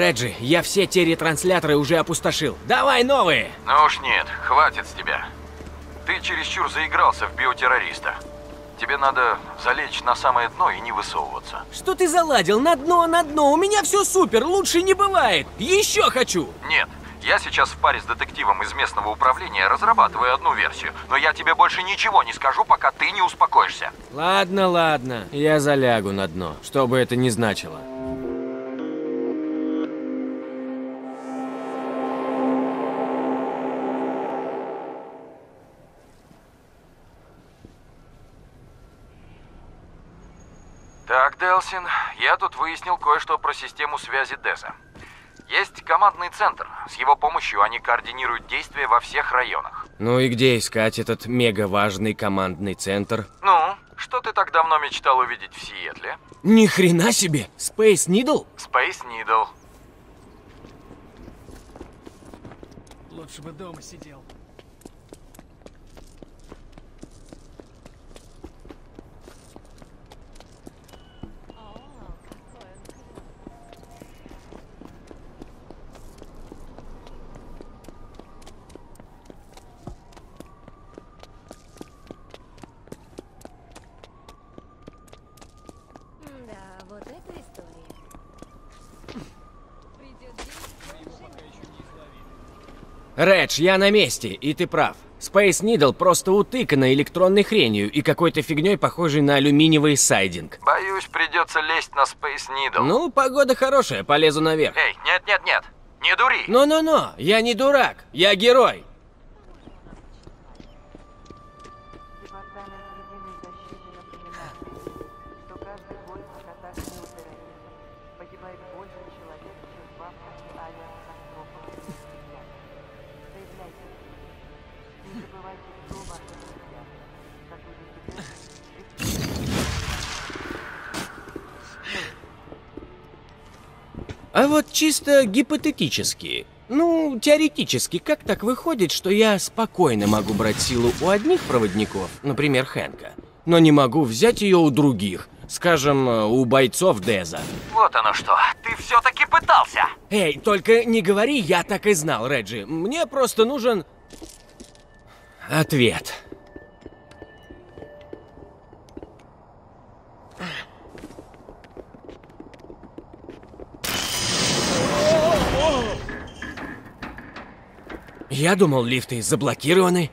Реджи, я все те ретрансляторы уже опустошил. Давай новые! Ну уж нет, хватит с тебя. Ты чересчур заигрался в биотеррориста. Тебе надо залечь на самое дно и не высовываться. Что ты заладил? На дно, на дно! У меня все супер, лучше не бывает! Еще хочу! Нет, я сейчас в паре с детективом из местного управления разрабатываю одну версию. Но я тебе больше ничего не скажу, пока ты не успокоишься. Ладно, ладно. Я залягу на дно, что бы это ни значило. Так, Делсин, я тут выяснил кое-что про систему связи Деза. Есть командный центр. С его помощью они координируют действия во всех районах. Ну и где искать этот мега-важный командный центр? Ну, что ты так давно мечтал увидеть в Сиэтле? Ни хрена себе! Space Needle? Space Needle. Лучше бы дома сидел. Да, вот это история. Придет день, Редж, я на месте, и ты прав. Space Needle просто утыкана электронной хренью и какой-то фигней, похожей на алюминиевый сайдинг. Боюсь, придется лезть на Space Needle. Ну, погода хорошая, полезу наверх. Эй, нет, не дури. Но-но-но, я не дурак, я герой. Департамент единой защиты напоминает, что каждый бой в атаке неудержим. Погибает больше человек, чем в авиакатастрофах. Заявляйте. Не забывайте, кто ваши друзья. А вот чисто гипотетически, ну, теоретически, как так выходит, что я спокойно могу брать силу у одних проводников, например, Хэнка, но не могу взять ее у других, скажем, у бойцов Деза? Вот оно что, ты все-таки пытался. Эй, только не говори, я так и знал, Реджи. Мне просто нужен ответ. Я думал, лифты заблокированы.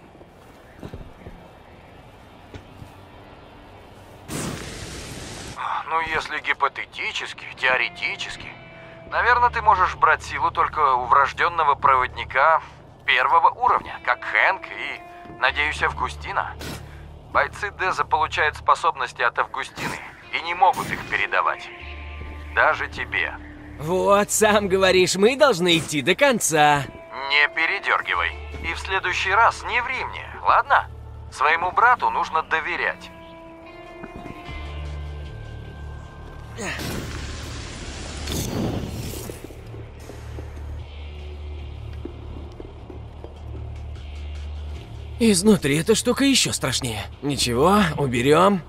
Ну, если гипотетически, теоретически, наверное, ты можешь брать силу только у врожденного проводника первого уровня, как Хэнк и, надеюсь, Августина. Бойцы Деза получают способности от Августины и не могут их передавать. Даже тебе. Вот, сам говоришь, мы должны идти до конца. Не передергивай. И в следующий раз не ври мне, ладно? Своему брату нужно доверять. Изнутри эта штука еще страшнее. Ничего, уберем.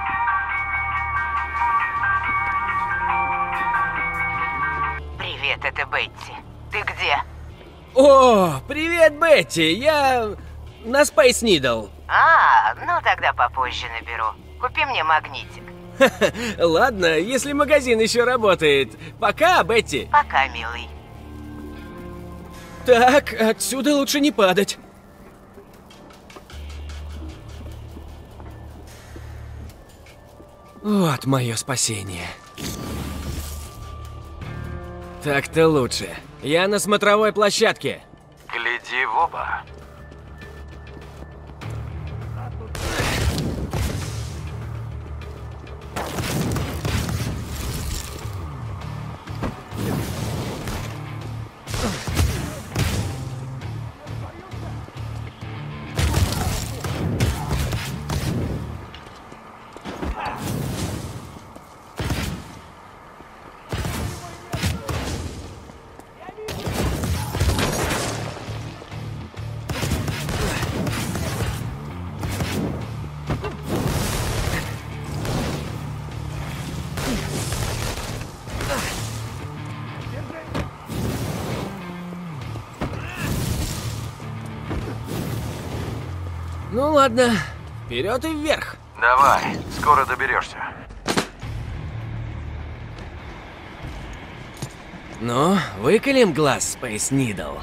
Привет, это Бетти. Ты где? О, привет, Бетти! Я на Space Needle. Ну тогда попозже наберу. Купи мне магнитик. Ладно, если магазин еще работает. Пока, Бетти. Пока, милый. Так, отсюда лучше не падать. Вот мое спасение. Так-то лучше. Я на смотровой площадке. Гляди в оба. Ну ладно, вперед и вверх. Давай, скоро доберешься. Ну, выколем глаз, Space Needle.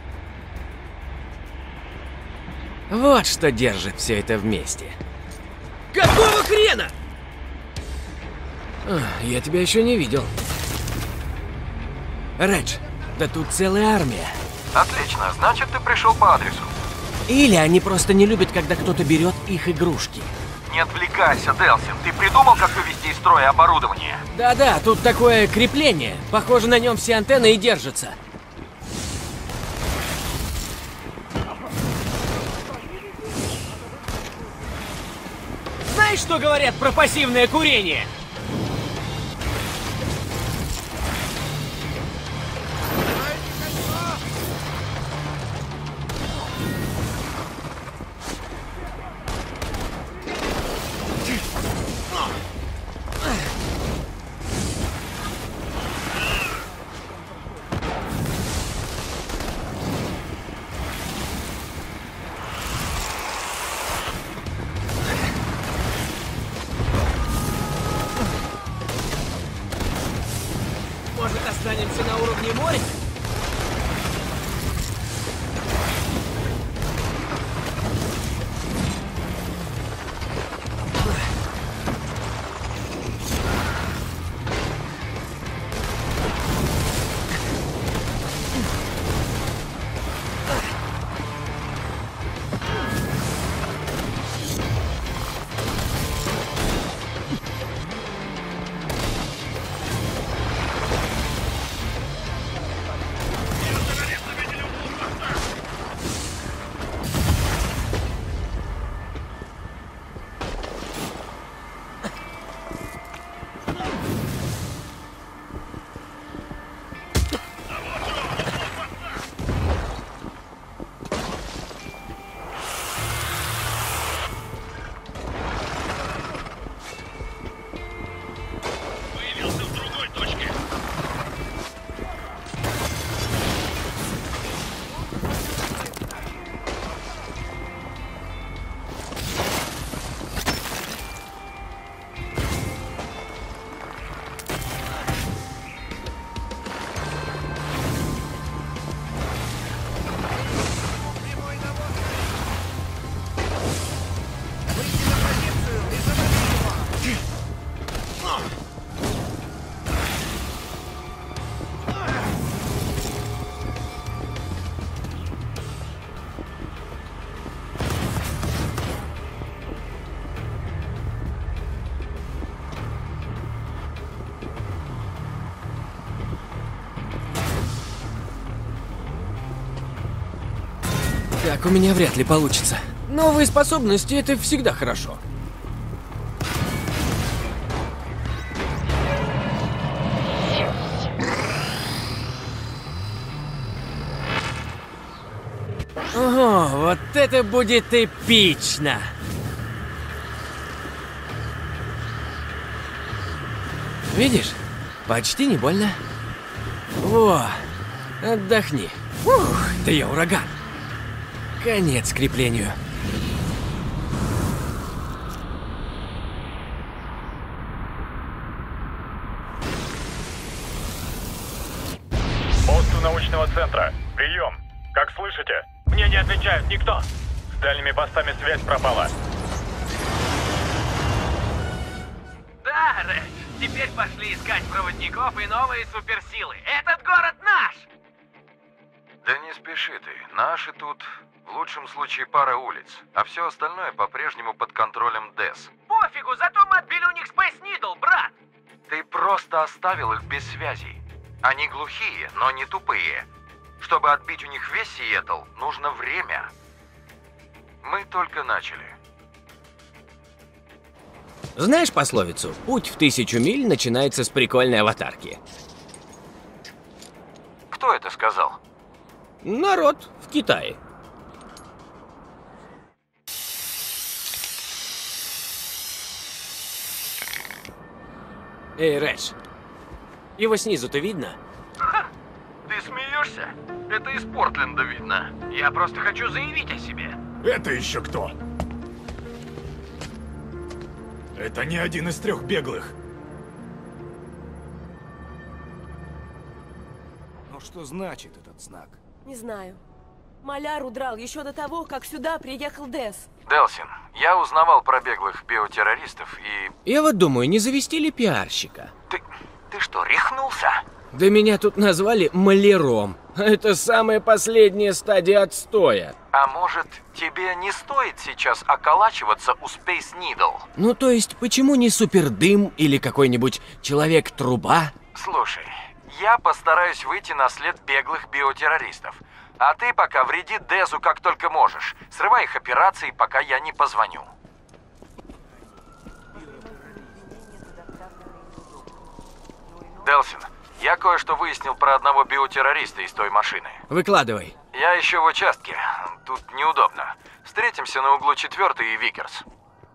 Вот что держит все это вместе. Какого хрена? Я тебя еще не видел. Редж, да тут целая армия. Отлично, значит, ты пришел по адресу. Или они просто не любят, когда кто-то берет их игрушки. Не отвлекайся, Делсин. Ты придумал, как вывести из строя оборудование? Да-да, тут такое крепление. Похоже, на нем все антенны и держатся. Знаешь, что говорят про пассивное курение? Может, останемся на уровне моря? Так у меня вряд ли получится. Новые способности — это всегда хорошо. Ого, вот это будет эпично! Видишь? Почти не больно. Во, отдохни. Ух, да я ураган. Конец креплению. Пост научного центра. Прием. Как слышите? Мне не отвечают никто. С дальними постами связь пропала. Да, Редж. Теперь пошли искать проводников и новые суперсилы. Этот город наш! Да не спеши ты. Наши тут в лучшем случае пара улиц, а все остальное по-прежнему под контролем ДЭС. Пофигу, зато мы отбили у них Space Needle, брат! Ты просто оставил их без связи. Они глухие, но не тупые. Чтобы отбить у них весь Сиэтл, нужно время. Мы только начали. Знаешь пословицу? Путь в 1000 миль начинается с прикольной аватарки. Кто это сказал? Народ в Китае. Эй, Редж, его снизу-то видно? Ты смеешься? Это из Портленда видно. Я просто хочу заявить о себе. Это еще кто? Это не один из 3 беглых. Но что значит этот знак? Не знаю. Маляр удрал еще до того, как сюда приехал Дес. Делсин, я узнавал про беглых биотеррористов и... Я вот думаю, не завести ли пиарщика? Ты что, рехнулся? Да меня тут назвали маляром. Это самая последняя стадия отстоя. А может, тебе не стоит сейчас околачиваться у Space Needle? Ну то есть, почему не супердым или какой-нибудь человек-труба? Слушай, я постараюсь выйти на след беглых биотеррористов. А ты пока вреди Дезу как только можешь. Срывай их операции, пока я не позвоню. Делсин, я кое-что выяснил про одного биотеррориста из той машины. Выкладывай. Я еще в участке. Тут неудобно. Встретимся на углу 4-й и Викерс.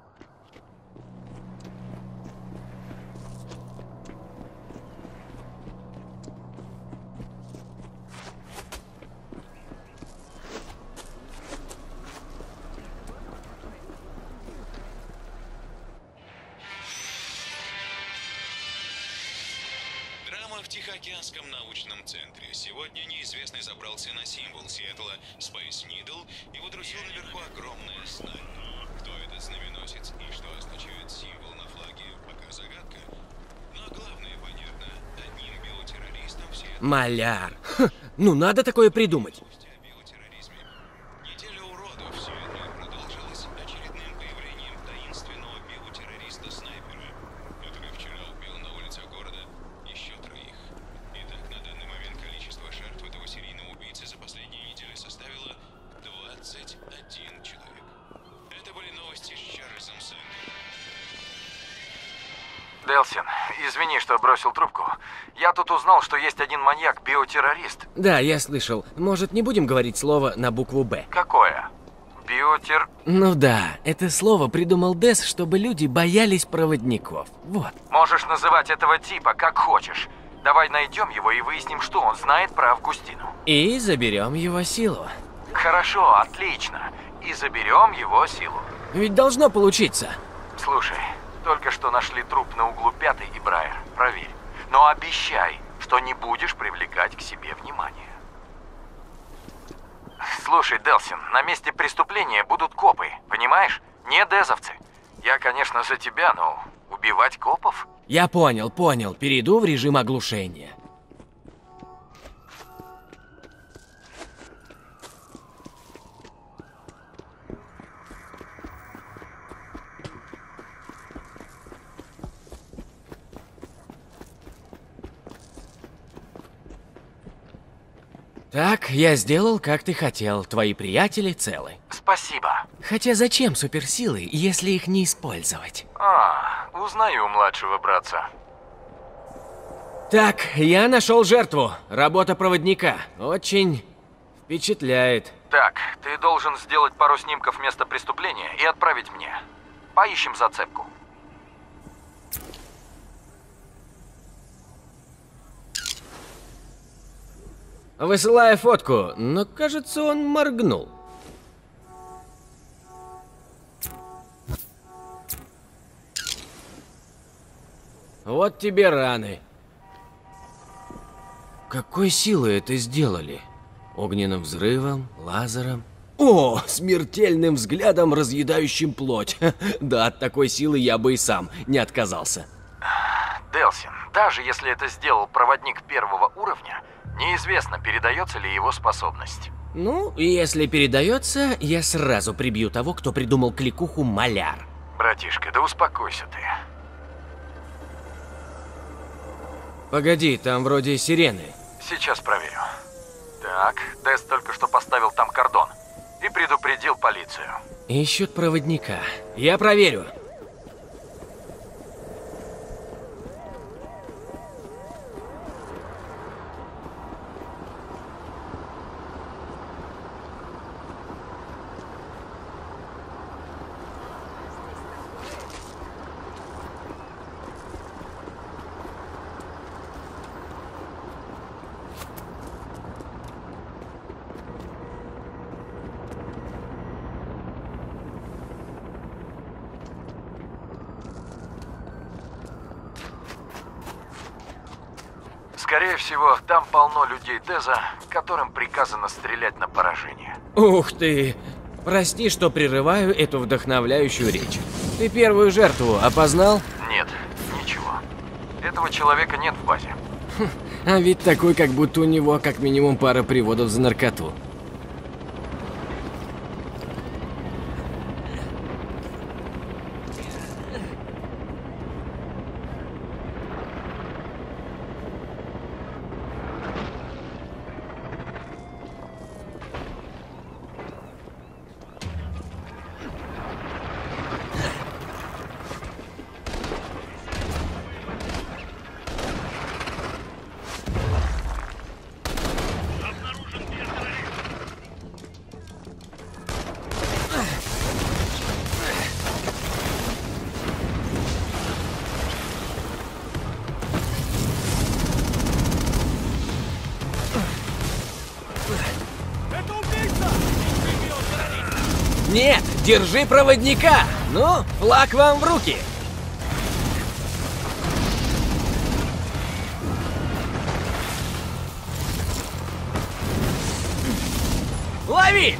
В Тихоокеанском научном центре. Сегодня неизвестный забрался на символ Сиэтла Space Needle и выдрузил наверху огромное знамя. Кто этот знаменосец и что означает символ на флаге, пока загадка. Но главное понятно, одним биотеррористом все... Маляр. Ну надо такое придумать. Неделя уродов в Сиэтле продолжилась очередным появлением таинственного биотеррориста-снайпера, который вчера убил на улицах города еще 3. Итак, на данный момент количество жертв этого серийного убийцы за последние недели составило 21 человек. Это были новости с Чарльзом Сэндером. Делсин, извини, что бросил трубку. Я тут узнал, что есть один маньяк-биотеррорист. Да, я слышал. Может, не будем говорить слово на букву «Б»? Какое? Ну да, это слово придумал Дес, чтобы люди боялись проводников. Вот. Можешь называть этого типа как хочешь. Давай найдем его и выясним, что он знает про Августину. И заберем его силу. Хорошо, отлично. И заберем его силу. Ведь должно получиться. Слушай, только что нашли труп на углу 5-й и Брайер. Проверь. Но обещай, что не будешь привлекать к себе внимание. Слушай, Делсин, на месте преступления будут копы, понимаешь? Не дезовцы. Я, конечно, за тебя, но убивать копов? Я понял. Перейду в режим оглушения. Так, я сделал, как ты хотел. Твои приятели целы. Спасибо. Хотя зачем суперсилы, если их не использовать? Узнаю младшего братца. Так, я нашел жертву. Работа проводника. Очень впечатляет. Так, ты должен сделать пару снимков места преступления и отправить мне. Поищем зацепку. Высылаю фотку, но кажется, он моргнул. Вот тебе раны. Какой силой это сделали? Огненным взрывом, лазером? О, смертельным взглядом, разъедающим плоть. Да, от такой силы я бы и сам не отказался. Делсин, даже если это сделал проводник 1-го уровня, неизвестно, передается ли его способность. Ну, если передается, я сразу прибью того, кто придумал кликуху «Маляр». Братишка, да успокойся ты. Погоди, там вроде сирены. Сейчас проверю. Так, Дес только что поставил там кордон и предупредил полицию. Ищут проводника. Я проверю. Скорее всего, там полно людей Деза, которым приказано стрелять на поражение. Ух ты! Прости, что прерываю эту вдохновляющую речь. Ты первую жертву опознал? Нет, ничего. Этого человека нет в базе. А вид такой, как будто у него как минимум пара приводов за наркоту. Нет, держи проводника! Ну, флаг вам в руки! Лови!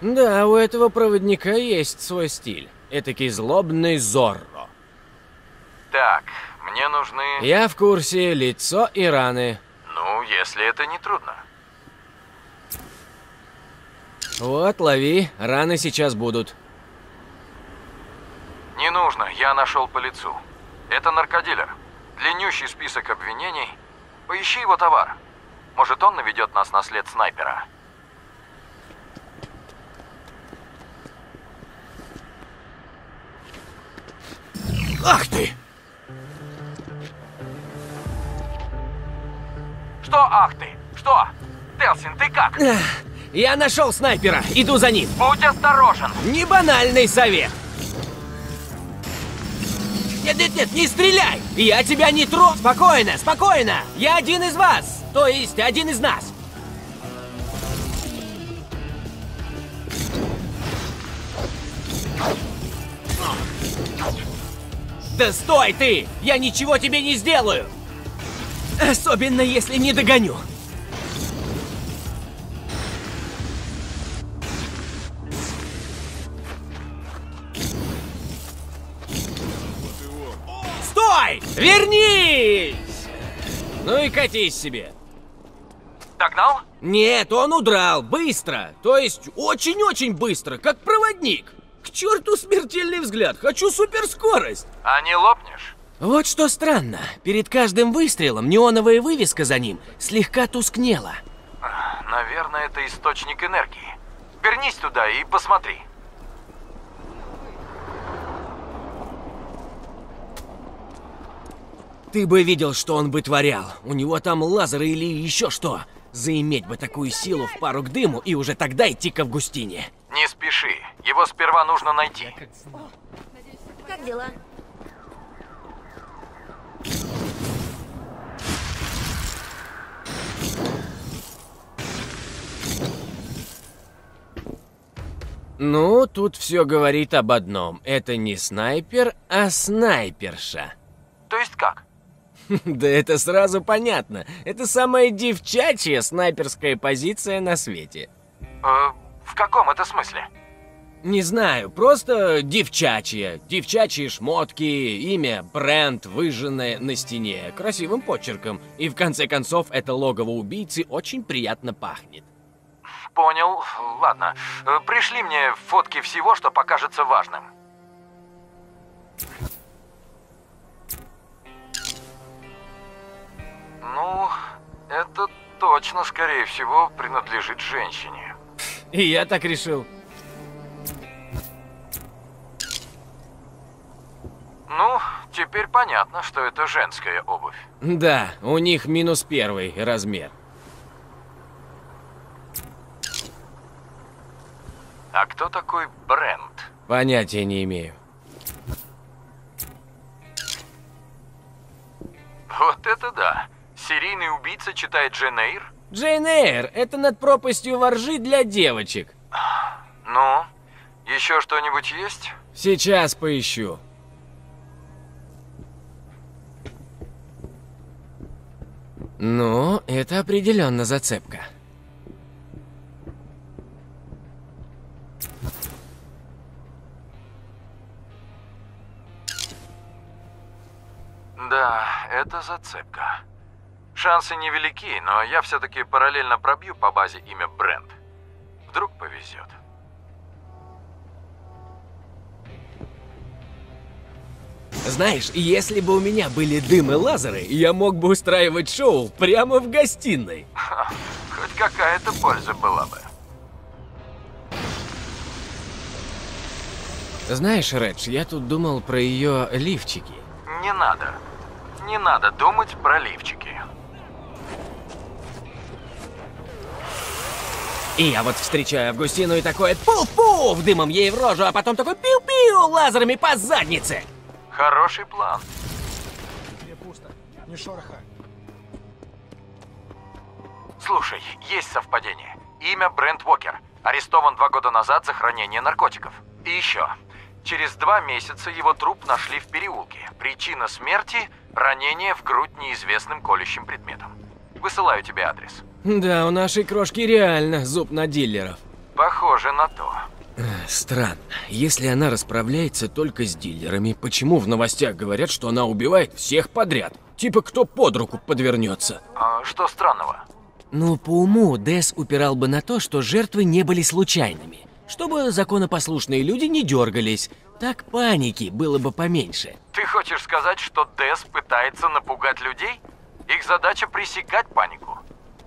Да, у этого проводника есть свой стиль. Этакий злобный Зорро. Так, мне нужны... Я в курсе, лицо и раны. Ну, если это не трудно. Вот, лови, раны сейчас будут. Не нужно, я нашел по лицу. Это наркодилер. Длиннющий список обвинений. Поищи его товар. Может, он наведет нас на след снайпера. Ах ты! Что, ах ты? Что? Делсин, ты как? Я нашел снайпера, иду за ним. Будь осторожен. Не банальный совет. Нет, не стреляй! Я тебя не трону! Спокойно, спокойно! Я один из вас! То есть, один из нас! Да стой ты! Я ничего тебе не сделаю! Особенно, если не догоню! Стой! Вернись! Ну и катись себе. Догнал? Нет, он удрал. Быстро. То есть очень-очень быстро, как проводник. К черту смертельный взгляд. Хочу суперскорость. А не лопнешь? Вот что странно. Перед каждым выстрелом неоновая вывеска за ним слегка тускнела. Наверное, это источник энергии. Вернись туда и посмотри. Ты бы видел, что он вытворял. У него там лазеры или еще что. Заиметь бы такую силу в пару к дыму и уже тогда идти к Августине. Не спеши. Его сперва нужно найти. Как дела? Ну, тут все говорит об одном. Это не снайпер, а снайперша. То есть как? Да это сразу понятно. Это самая девчачья снайперская позиция на свете. В каком это смысле? Не знаю, просто девчачья. Девчачьи шмотки, имя, бренд, выжженное на стене, красивым почерком. И в конце концов, это логово убийцы очень приятно пахнет. Понял. Ладно. Пришли мне фотки всего, что покажется важным. Ну, это точно, скорее всего, принадлежит женщине. И я так решил. Ну, теперь понятно, что это женская обувь. Да, у них -1 размер. А кто такой Брент? Понятия не имею. Вот это да. Серийный убийца читает Джейн Эйр? Джейн Эйр — это над пропастью воржи для девочек. Ну, еще что-нибудь есть? Сейчас поищу. Ну, это определенно зацепка. Да, это зацепка. Шансы невелики, но я все-таки параллельно пробью по базе имя Брент. Вдруг повезет. Знаешь, если бы у меня были дым и лазеры, я мог бы устраивать шоу прямо в гостиной. Хоть какая-то польза была бы. Знаешь, Редж, я тут думал про ее лифчики. Не надо. Не надо думать про лифчики. И я вот встречаю Августину и такое пуф-пуф дымом ей в рожу, а потом такой пиу-пиу лазерами по заднице. Хороший план. Где пусто? Ни шороха. Слушай, есть совпадение. Имя Брент Уокер. Арестован 2 года назад за хранение наркотиков. И еще. Через 2 месяца его труп нашли в переулке. Причина смерти – ранение в грудь неизвестным колющим предметом. Высылаю тебе адрес. Да, у нашей крошки реально зуб на дилеров. Похоже на то. Странно. Если она расправляется только с дилерами, почему в новостях говорят, что она убивает всех подряд? Типа кто под руку подвернется. А что странного? Ну, по уму Дэс упирал бы на то, что жертвы не были случайными. Чтобы законопослушные люди не дергались. Так паники было бы поменьше. Ты хочешь сказать, что Дэс пытается напугать людей? Их задача пресекать панику.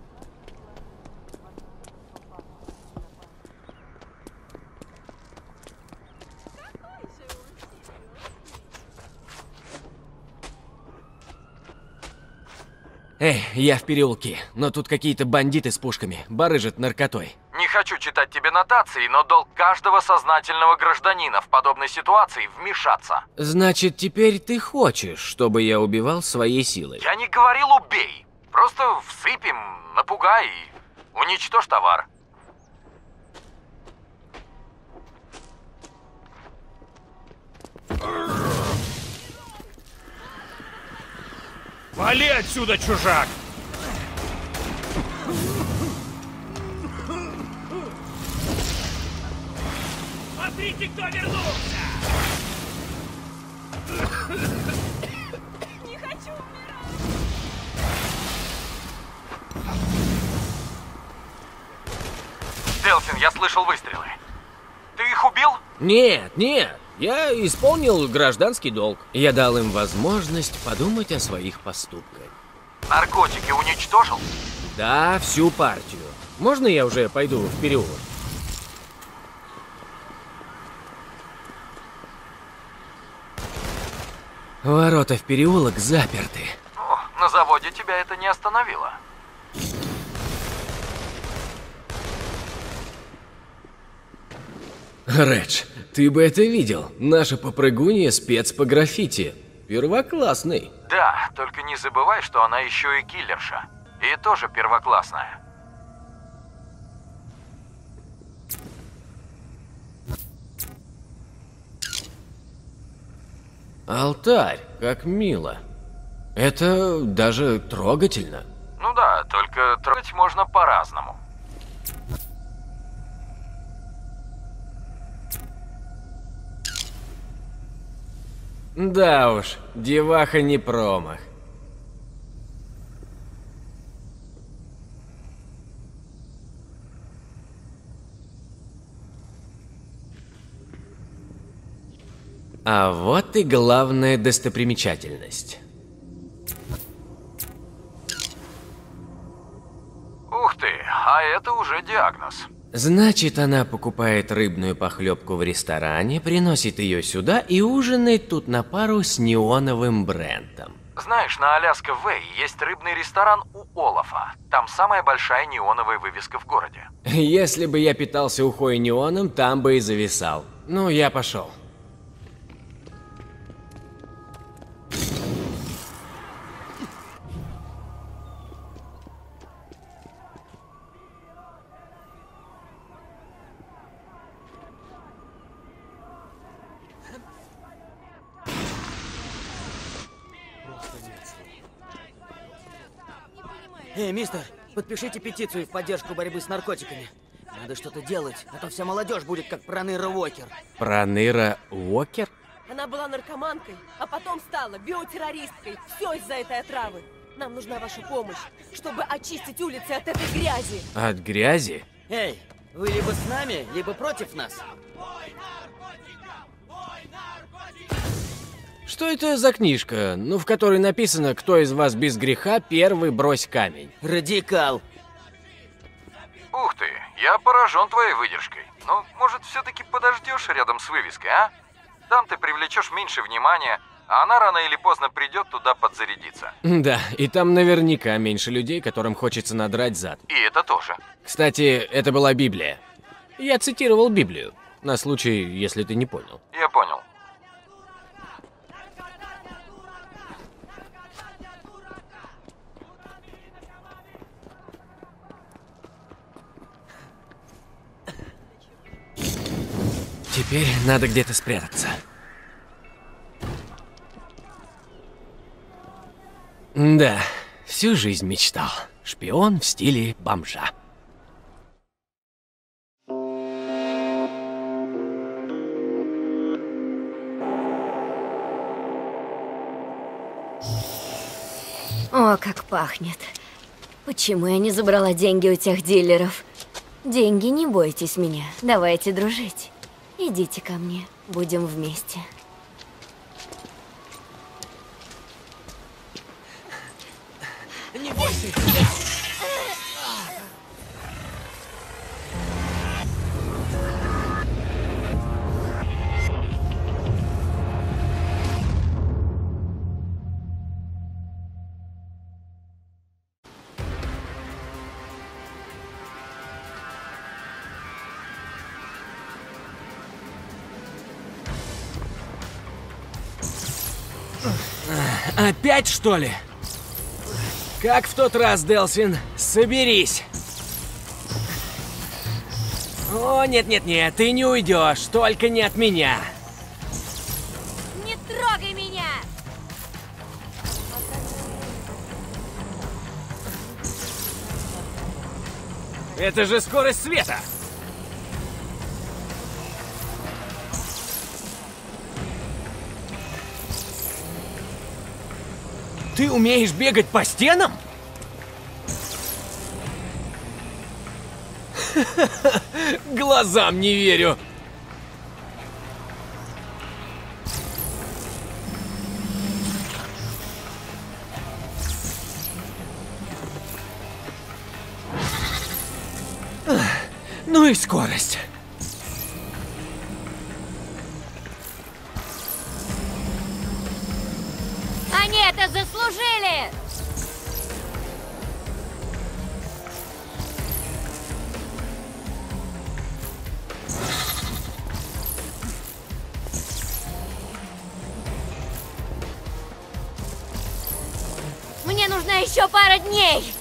Эй, я в переулке, но тут какие-то бандиты с пушками, барыжат наркотой. Не хочу читать тебе нотации, но долг каждого сознательного гражданина в подобной ситуации вмешаться. Значит, теперь ты хочешь, чтобы я убивал своей силой? Я не говорил убей. Просто всыпем, напугай и уничтожь товар. Вали отсюда, чужак! Смотрите, кто вернулся! Не хочу умирать! Делфин, я слышал выстрелы. Ты их убил? Нет, нет. Я исполнил гражданский долг. Я дал им возможность подумать о своих поступках. Наркотики уничтожил? Да, всю партию. Можно я уже пойду в переулок? Ворота в переулок заперты. О, на заводе тебя это не остановило. Редж, ты бы это видел. Наша попрыгунья спец по граффити. Первоклассный. Да, только не забывай, что она еще и киллерша. И тоже первоклассная. Алтарь, как мило. Это даже трогательно. Ну да, только трогать можно по-разному. Да уж, деваха не промах. А вот и главная достопримечательность. Ух ты, а это уже диагноз. Значит, она покупает рыбную похлебку в ресторане, приносит ее сюда и ужинает тут на пару с неоновым Брентом. Знаешь, на Аляска Вэй есть рыбный ресторан у Олафа. Там самая большая неоновая вывеска в городе. Если бы я питался ухой неоном, там бы и зависал. Ну, я пошел. Эй, мистер, подпишите петицию в поддержку борьбы с наркотиками. Надо что-то делать, а то вся молодежь будет как Проныра Уокер. Проныра Уокер? Она была наркоманкой, а потом стала биотеррористкой. Все из-за этой отравы. Нам нужна ваша помощь, чтобы очистить улицы от этой грязи. От грязи? Эй, вы либо с нами, либо против нас. Что это за книжка, ну, в которой написано, кто из вас без греха, первый брось камень? Радикал. Ух ты, я поражен твоей выдержкой. Ну, может, все-таки подождешь рядом с вывеской, а? Там ты привлечешь меньше внимания, а она рано или поздно придет туда подзарядиться. Да, и там наверняка меньше людей, которым хочется надрать зад. И это тоже. Кстати, это была Библия. Я цитировал Библию, на случай, если ты не понял. Я понял. Теперь надо где-то спрятаться. Да, всю жизнь мечтал. Шпион в стиле бомжа. О, как пахнет. Почему я не забрала деньги у тех дилеров? Деньги, не бойтесь меня. Давайте дружить. Идите ко мне. Будем вместе. Не бойся. Опять, что ли? Как в тот раз, Делсин, соберись. О, нет-нет-нет, ты не уйдешь, только не от меня. Не трогай меня! Это же скорость света. Ты умеешь бегать по стенам? Глазам не верю. Ну и скорость. Они это заслужили! Мне нужна еще пара дней!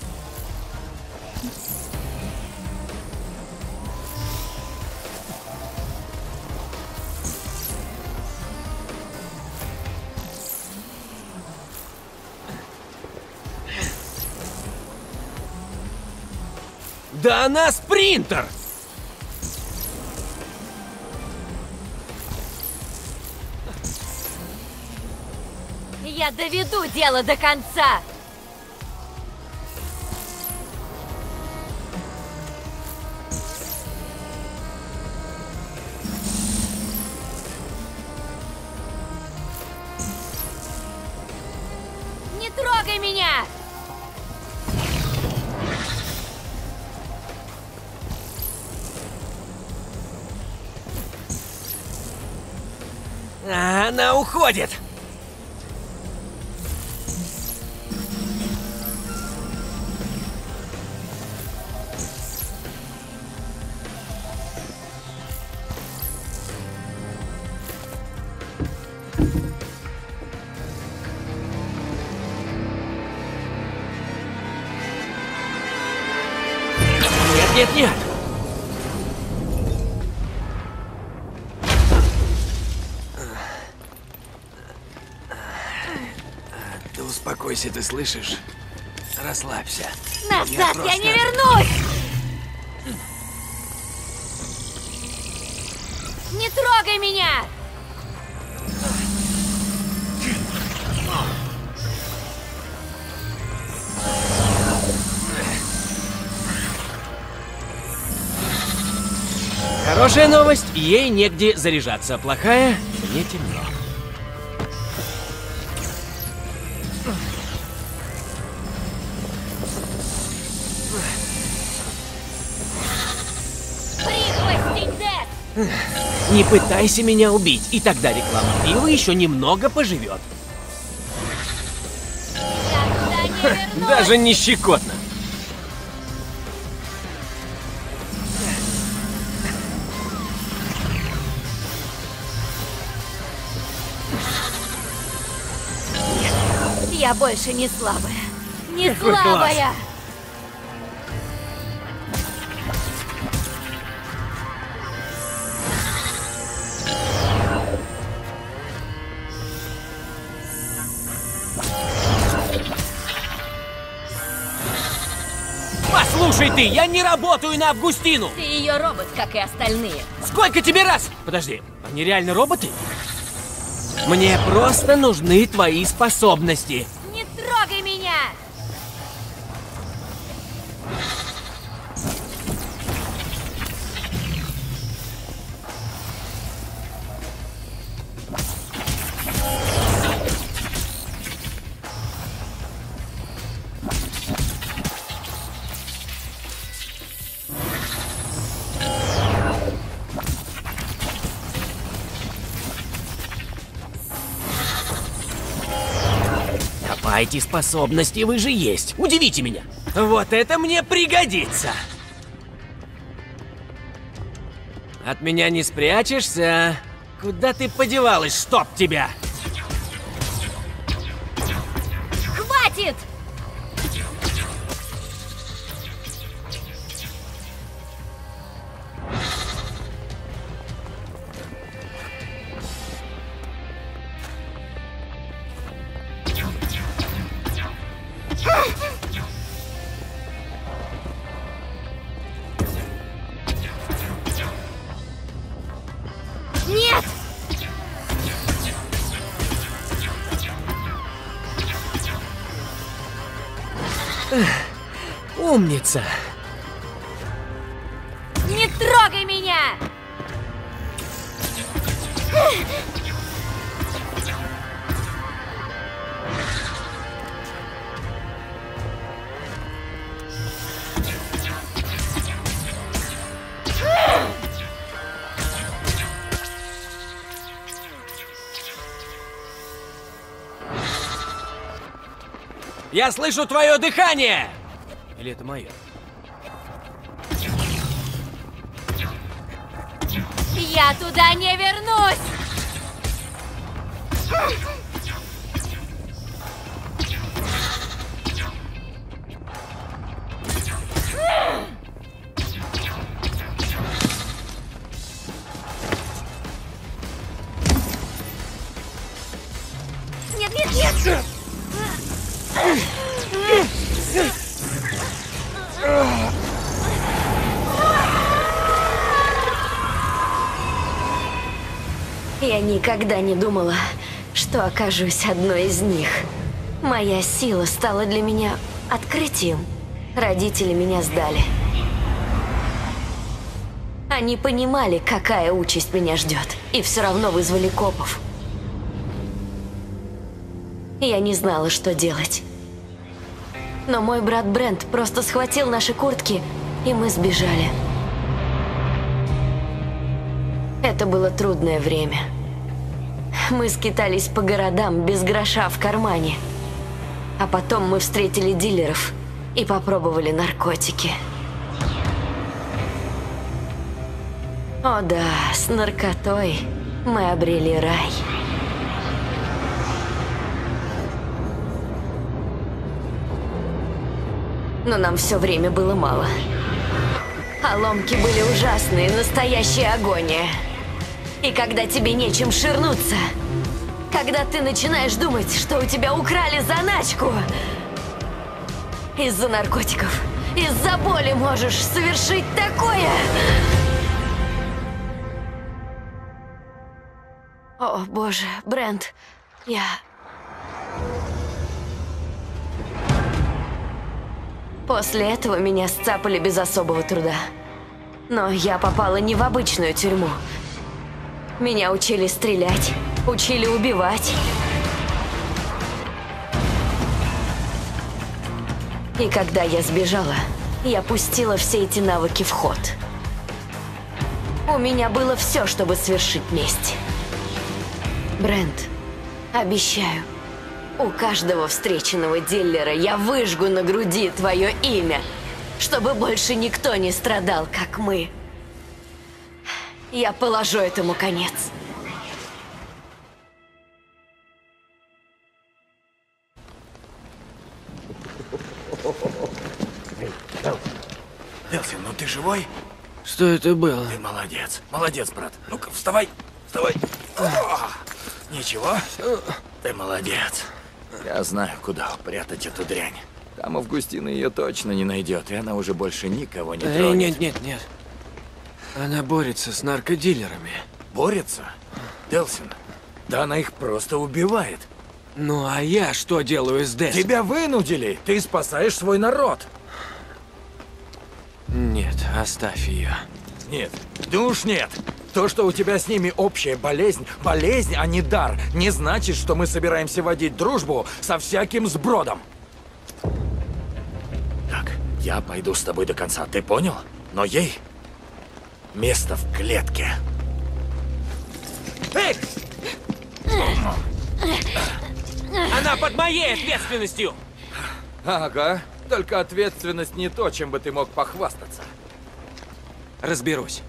Да она спринтер! Я доведу дело до конца! Не трогай меня! Она уходит! Нет-нет-нет! Ты успокойся, ты слышишь? Расслабься. Назад я не вернусь! Не трогай меня! Хорошая новость, ей негде заряжаться. Плохая, мне темно. Не пытайся меня убить, и тогда реклама пива еще немного поживет. Даже не щекотно. Я больше не слабая. Не Какой слабая! класс. Послушай ты, я не работаю на Августину! Ты ее робот, как и остальные. Сколько тебе раз? Подожди, они реально роботы? Мне просто нужны твои способности. Не трогай меня! IT-способности вы же есть. Удивите меня. Вот это мне пригодится. От меня не спрячешься. Куда ты подевалась, чтоб тебя? Хватит! Нет! Умница. Не трогай меня! Я слышу твое дыхание! Или это мое? Я туда не вернусь! Нет, нет, нет! Я никогда не думала, что окажусь одной из них. Моя сила стала для меня открытием. Родители меня сдали. Они понимали, какая участь меня ждет, и все равно вызвали копов. Я не знала, что делать. Но мой брат Брент просто схватил наши куртки, и мы сбежали. Это было трудное время. Мы скитались по городам без гроша в кармане. А потом мы встретили дилеров и попробовали наркотики. О да, с наркотой мы обрели рай. Но нам все время было мало. А ломки были ужасные, настоящая агония. И когда тебе нечем ширнуться, когда ты начинаешь думать, что у тебя украли заначку, из-за наркотиков, из-за боли можешь совершить такое. О, боже, Брент, я... После этого меня сцапали без особого труда. Но я попала не в обычную тюрьму. Меня учили стрелять, учили убивать. И когда я сбежала, я пустила все эти навыки в ход. У меня было все, чтобы свершить месть. Брент, обещаю, у каждого встреченного дилера я выжгу на груди твое имя, чтобы больше никто не страдал, как мы. Я положу этому конец. Делсин, ну ты живой? Что это было? Ты молодец. Молодец, брат. Ну-ка, вставай. Вставай. О, ничего? Ты молодец. Я знаю, куда упрятать эту дрянь. Там Августина ее точно не найдет, и она уже больше никого не тронет. Нет. Она борется с наркодилерами. Борется? Делсин, да она их просто убивает. Ну а я что делаю с Дэс? Тебя вынудили! Ты спасаешь свой народ! Нет, оставь ее. Нет, да уж нет. То, что у тебя с ними общая болезнь, а не дар, не значит, что мы собираемся водить дружбу со всяким сбродом. Так, я пойду с тобой до конца, ты понял? Но ей место в клетке. Эй! Она под моей ответственностью! Ага, только ответственность не то, чем бы ты мог похвастаться. Разберусь.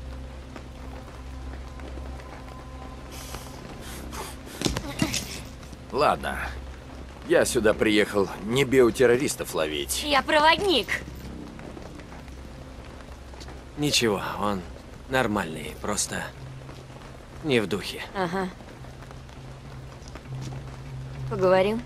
Ладно, я сюда приехал не биотеррористов ловить. Я проводник. Ничего, он нормальный, просто не в духе. Ага. Поговорим?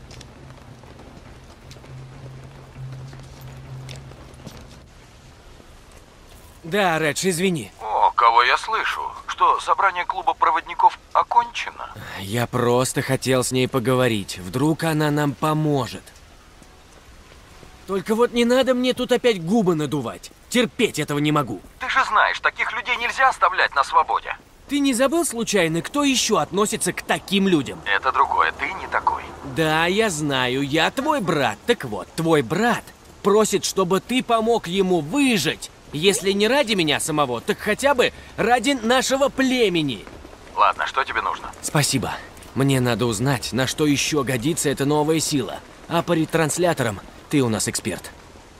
Да, Редж, извини. О, кого я слышу? Что, собрание клуба проводников окончено? Я просто хотел с ней поговорить. Вдруг она нам поможет. Только вот не надо мне тут опять губы надувать. Терпеть этого не могу. Ты же знаешь, таких людей нельзя оставлять на свободе. Ты не забыл случайно, кто еще относится к таким людям? Это другое, ты не такой. Да, я знаю, я твой брат. Так вот, твой брат просит, чтобы ты помог ему выжить. Если не ради меня самого, так хотя бы ради нашего племени. Ладно, что тебе нужно? Спасибо. Мне надо узнать, на что еще годится эта новая сила. А по ретрансляторам ты у нас эксперт.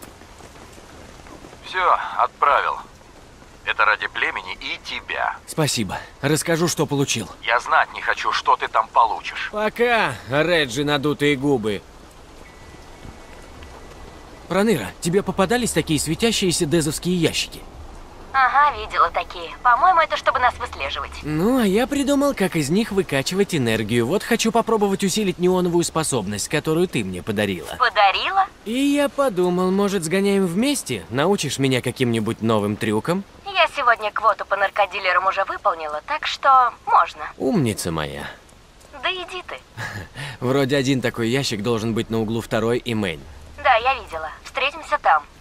Все, отправил. Это ради племени и тебя. Спасибо. Расскажу, что получил. Я знать не хочу, что ты там получишь. Пока, Реджи, надутые губы. Проныра, тебе попадались такие светящиеся дезовские ящики? Ага, видела такие. По-моему, это чтобы нас выслеживать. Ну, а я придумал, как из них выкачивать энергию. Вот хочу попробовать усилить неоновую способность, которую ты мне подарила. Подарила? И я подумал, может, сгоняем вместе? Научишь меня каким-нибудь новым трюкам? Я сегодня квоту по наркодилерам уже выполнила, так что можно. Умница моя. Да иди ты. Вроде один такой ящик должен быть на углу 2 и Мейн. Да, я видела. Встретимся там.